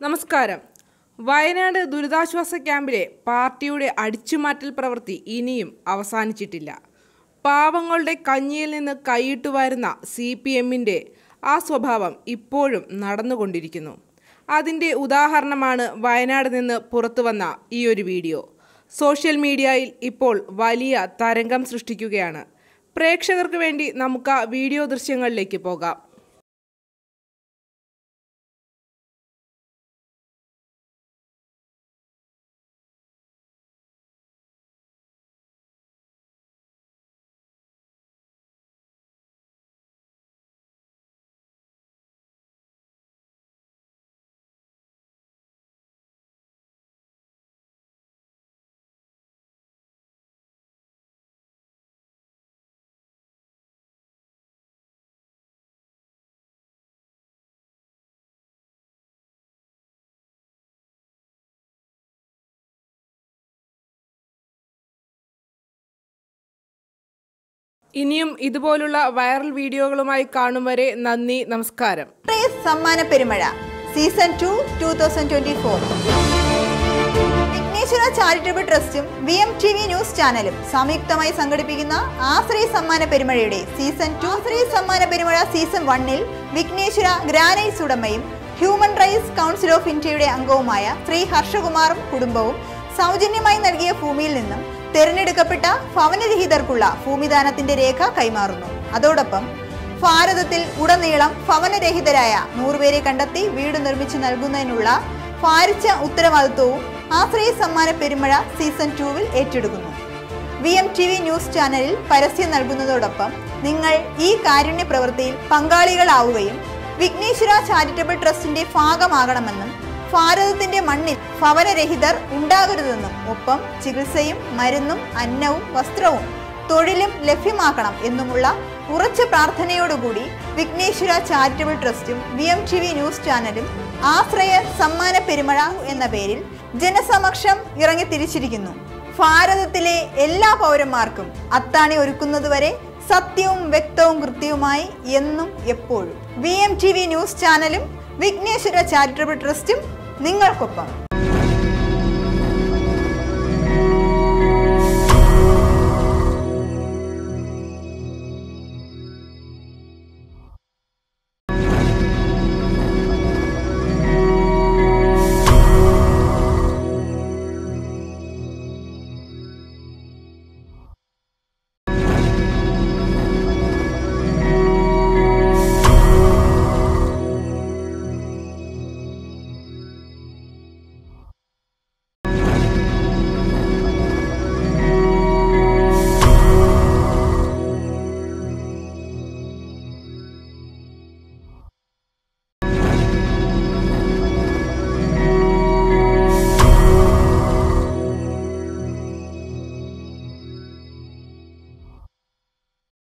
നമസ്കാരം. വയനാട് ദുരിതാശ്വാസ ക്യാമ്പിലെ പാർട്ടിയുടെ അടിച്ചുമാറ്റൽ പ്രവൃത്തി ഇനിയും അവസാനിച്ചിട്ടില്ല. പാവങ്ങളുടെ കഞ്ഞിയിൽ നിന്ന് കൈയിട്ടുവാരുന്ന CPMന്റെ ആ സ്വഭാവം ഇപ്പോഴും നടന്നുകൊണ്ടിരിക്കുന്നു. അതിൻ്റെ ഉദാഹരണമാണ് വയനാട് നിന്ന് പുറത്തുവന്ന ഈ ഒരു വീഡിയോ. സോഷ്യൽ മീഡിയയിൽ ഇപ്പോൾ വലിയ തരംഗം സൃഷ്ടിക്കുകയാണ്. പ്രേക്ഷകർക്ക് വേണ്ടി നമുക്ക് ആ വീഡിയോ ദൃശ്യങ്ങളിലേക്ക് പോകാം. ഇനിയും ഇതുപോലുള്ള വൈറൽ വീഡിയോകളുമായി കാണും വരെ നന്ദി, നമസ്കാരം. സമ്മാന പെരുമഴ സീസൺ 2 2024 വിഘ്നേശ്വര ചാരിറ്റബിൾ ട്രസ്റ്റും VMTV ന്യൂസ് ചാനലും സംയുക്തമായി സംഘടിപ്പിക്കുന്ന ആശ്രയ സമ്മാന പെരുമഴയുടെ സീസൺ 2 ആശ്രയ സമ്മാന പെരുമഴ സീസൺ 1-ൽ വിഘ്നേശ്വര ഗ്രാനൈറ്റ്സ് ഉടമയും ഹ്യൂമൻ റൈറ്റ്സ് കൗൺസിൽ ഓഫ് ഇന്ത്യയുടെ അംഗവുമായ ശ്രീ ഹർഷകുമാറും കുടുംബവും സൗജന്യമായി നൽകിയ ഭൂമിയിൽ നിന്നും തെരഞ്ഞെടുക്കപ്പെട്ട ഭവനരഹിതർക്കുള്ള ഭൂമിദാനത്തിന്റെ രേഖ കൈമാറുന്നു. അതോടൊപ്പം ഭാരതത്തിൽ ഉടനീളം ഭവനരഹിതരായ 100 പേരെ കണ്ടെത്തി വീട് നിർമ്മിച്ചു നൽകുന്നതിനുള്ള ഭാരിച്ച ഉത്തരവാദിത്വവും ആശ്രയ സമ്മാന പെരുമഴ സീസൺ 2-ൽ ഏറ്റെടുക്കുന്നു. VMTV ന്യൂസ് ചാനലിൽ പരസ്യം നൽകുന്നതോടൊപ്പം നിങ്ങൾ ഈ കാരുണ്യ പ്രവൃത്തിയിൽ പങ്കാളികളാവുകയും വിഘ്നേശ്വര ചാരിറ്റബിൾ ട്രസ്റ്റിന്റെ ഭാഗമാകണമെന്നും ഭാരതത്തിന്റെ മണ്ണിൽ ഭവനരഹിതർ ഉണ്ടാകരുതെന്നും ഒപ്പം ചികിത്സയും മരുന്നും അന്നവും വസ്ത്രവും തൊഴിലും ലഭ്യമാക്കണം എന്നുമുള്ള ഉറച്ച പ്രാർത്ഥനയോടുകൂടി വിഘ്നേശ്വര ചാരിറ്റബിൾ ട്രസ്റ്റും VMTV ന്യൂസ് ചാനലും ആശ്രയ സമ്മാന പെരുമഴ എന്ന പേരിൽ ജനസമക്ഷം ഇറങ്ങി തിരിച്ചിരിക്കുന്നു. ഭാരതത്തിലെ എല്ലാ പൗരന്മാർക്കും അത്താണി ഒരുക്കുന്നതുവരെ സത്യവും വ്യക്തവും കൃത്യവുമായി എന്നും എപ്പോഴും VMTV ന്യൂസ് ചാനലും വിഘ്നേശ്വര ചാരിറ്റബിൾ ട്രസ്റ്റും നിങ്ങൾക്കൊപ്പം.